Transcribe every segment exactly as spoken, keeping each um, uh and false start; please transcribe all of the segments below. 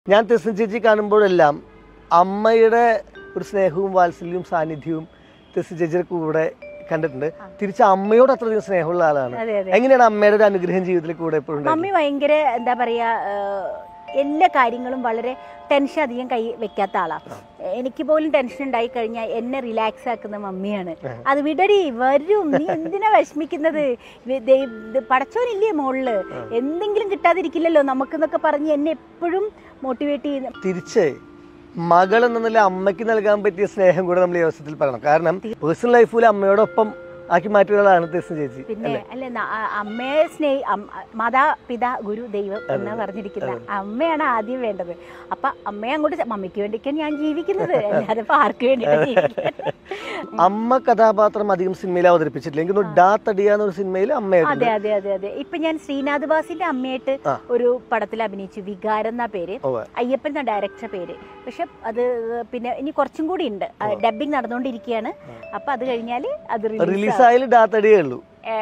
ഞാൻ തെസ്നി ചേച്ചി കാണുമ്പോഴെല്ലാം അമ്മയുടെ ഒരു സ്നേഹവും വാത്സല്യവും സാന്നിധ്യവും തെസ്നി ചേച്ചിയുടെ കൂടെ കണ്ടിട്ടുണ്ട്. തിരിച്ച് അമ്മയോട് അത്രയധികം സ്നേഹമുള്ള ആളാണ്. എങ്ങനെയാണ് അമ്മയുടെ ഒരു അനുഗ്രഹം ജീവിതത്തിൽ കൂടെ എപ്പോഴും? മമ്മി ഭയങ്കര എന്താ പറയാ, എല്ലാ കാര്യങ്ങളും വളരെ ടെൻഷൻ അധികം കൈ വെക്കാത്ത ആളാണ്. എനിക്ക് പോലും ടെൻഷൻ ഉണ്ടായി കഴിഞ്ഞാൽ എന്നെ റിലാക്സ് ആക്കുന്ന മമ്മിയാണ്. അത് വിടടി വരും, നീ എന്തിനാ വിഷമിക്കുന്നത്, പടച്ചോനില്ലേ മോളില്, എന്തെങ്കിലും കിട്ടാതിരിക്കില്ലല്ലോ നമുക്കെന്നൊക്കെ പറഞ്ഞ് എന്നെ എപ്പോഴും മോട്ടിവേറ്റ് ചെയ്യുന്ന. തിരിച്ച് മകൾ എന്ന നില അമ്മയ്ക്ക് നൽകാൻ പറ്റിയ സ്നേഹം കൂടെ നമ്മൾ ഈ അവസരത്തിൽ പറയണം. കാരണം പേഴ്സണൽ ലൈഫിൽ അമ്മയോടൊപ്പം ആക്കി മാറ്റിയൊരാളാണ് തെസ്നി ചേച്ചി. പിന്നെ അല്ലെ, അമ്മയെ സ്നേഹി മാതാ പിതാ ഗുരു ദൈവം എന്ന് പറഞ്ഞിരിക്കുന്ന അമ്മയാണ് ആദ്യം വേണ്ടത്. അപ്പൊ അമ്മയെ അങ്ങോട്ട് മമ്മിക്ക് വേണ്ടിക്കാൻ ഞാൻ ജീവിക്കുന്നത്, അല്ലാതെ ആർക്ക് വേണ്ടിയിട്ട്. അമ്മ കഥാപാത്രം അധികം സിനിമയിൽ അവതരിപ്പിച്ചിട്ടില്ല. എനിക്ക് ഡാ തടിയ എന്നൊരു സിനിമയിൽ അമ്മയായിട്ട്. അതെ അതെ അതെ അതെ ഇപ്പൊ ഞാൻ ശ്രീനാഥ് ബാസിന്റെ അമ്മയായിട്ട് ഒരു പടത്തിൽ അഭിനയിച്ചു. വികാരം എന്ന പേര്, അയ്യപ്പൻ എന്ന ഡയറക്ടർ പേര്. പക്ഷെ അത് പിന്നെ ഇനി കുറച്ചും കൂടി ഉണ്ട്, ഡബിങ് നടന്നുകൊണ്ടിരിക്കുകയാണ്. അപ്പൊ അത് കഴിഞ്ഞാൽ അത് റിലീസ് ഉള്ളൂ.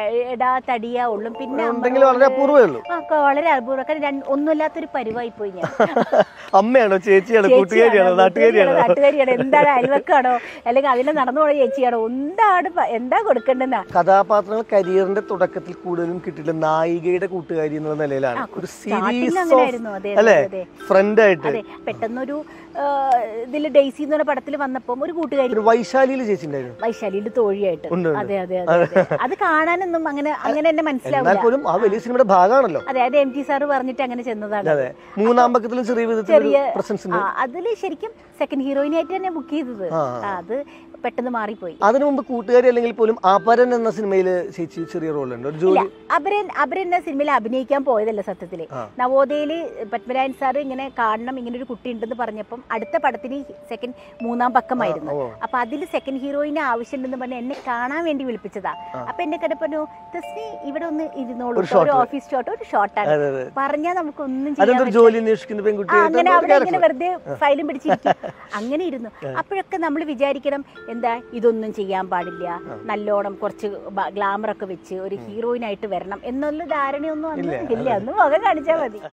പിന്നെ വളരെ അപൂർവേ ഉള്ളൂ. വളരെ അപൂർവം. കാരണം ഒന്നുമില്ലാത്തൊരു പരിവായി പോയി ഞാൻ. അമ്മയാണോ ചേച്ചിയാണോ കൂട്ടുകാരിയാണോ നാട്ടുകാരിയാണോ നാട്ടുകാരിയാണോ എന്താണ് അയൽവക്കാണോ അല്ലെങ്കിൽ അതിലെ നടന്നു പോയ ചേച്ചിയാണോ എന്താണ് എന്താ കൊടുക്കേണ്ടെന്നാ? കഥാപാത്രങ്ങൾ കരിയറിന്റെ തുടക്കത്തിൽ കൂടുതലും കിട്ടിയിട്ട് നായികയുടെ കൂട്ടുകാരി എന്നുള്ള നിലയിലാണ്. ഒരു സീരീസ് അല്ലേ, ഫ്രണ്ട് ആയിട്ട്. പെട്ടെന്നൊരു ഇതില് ഡെയ്സി എന്ന് പറഞ്ഞ പടത്തിൽ വന്നപ്പോ ഒരു കൂട്ടുകാരി വൈശാലിയിൽ ചേച്ചി ഉണ്ടായിരുന്നു, വൈശാലിയുടെ തോഴിയായിട്ട്. അതെ അതെ അതെ അത് കാണാനൊന്നും അങ്ങനെ അങ്ങനെ എന്നെ മനസ്സിലാവും. ആ വലിയ സിനിമയുടെ ഭാഗമാണല്ലോ. അതെ അതെ എം ടി സാറ് പറഞ്ഞിട്ട് അങ്ങനെ ചെന്നതാണ്. മൂന്നാം പക്കത്തിലും ചെറിയ ചെറിയ അതില് ശരിക്കും സെക്കൻഡ് ഹീറോയിനായിട്ട് തന്നെ ബുക്ക് ചെയ്തത്. അത് പെട്ടെന്ന് മാറിപ്പോയി. അതിനു മുമ്പ് കൂട്ടുകാരി അല്ലെങ്കിൽ പോലും അപരൻ എന്ന സിനിമയില് ചേച്ചി ചെറിയ റോളുണ്ട്. അപരൻ അപരൻ എന്ന സിനിമയിൽ അഭിനയിക്കാൻ പോയതല്ല സത്യത്തില്. നവോദയയില് പത്മരാജൻ സാർ ഇങ്ങനെ കാണണം, ഇങ്ങനെ ഒരു കുട്ടി ഉണ്ടെന്ന് പറഞ്ഞപ്പം അടുത്ത പടത്തിന് സെക്കൻഡ് മൂന്നാം പക്കമായിരുന്നു. അപ്പൊ അതിൽ സെക്കൻഡ് ഹീറോയിന് ആവശ്യമുണ്ടെന്ന് പറഞ്ഞ് എന്നെ കാണാൻ വേണ്ടി വിളിപ്പിച്ചതാ. അപ്പൊ എന്നെ കണ്ട പറഞ്ഞു, തെസ്നി ഇവിടെ ഒന്ന് ഇരുന്നോളൂ, ഒരു ഓഫീസ് ഷോട്ട് ഒരു ഷോട്ടാണ് പറഞ്ഞാൽ നമുക്ക് ഒന്നും ചെയ്യാൻ. അങ്ങനെ അവിടെ ഇങ്ങനെ വെറുതെ ഫയലും പിടിച്ചിരിക്കും. അങ്ങനെ ഇരുന്നു. അപ്പോഴൊക്കെ നമ്മൾ വിചാരിക്കണം, എന്താ ഇതൊന്നും ചെയ്യാൻ പാടില്ല, നല്ലോണം കുറച്ച് ഗ്ലാമറൊക്കെ വെച്ച് ഒരു ഹീറോയിനായിട്ട് വരണം എന്നുള്ള ധാരണയൊന്നും അന്ന് ഇല്ല. അന്ന് മുഖം കാണിച്ചാൽ മതി.